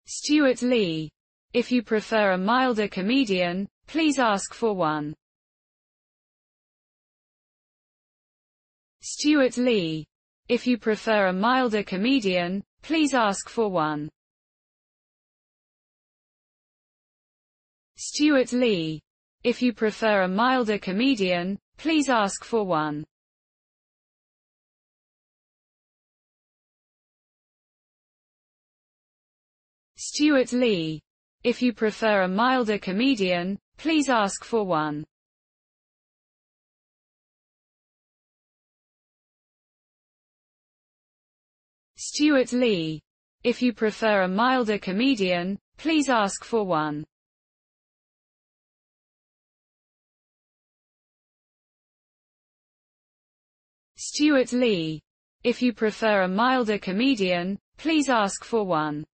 Stewart Lee. If you prefer a milder comedian, please ask for one. Stewart Lee. If you prefer a milder comedian, please ask for one. Stewart Lee. If you prefer a milder comedian, please ask for one. Stewart Lee. If you prefer a milder comedian, please ask for one. Stewart Lee. If you prefer a milder comedian, please ask for one. Stewart Lee. If you prefer a milder comedian, please ask for one.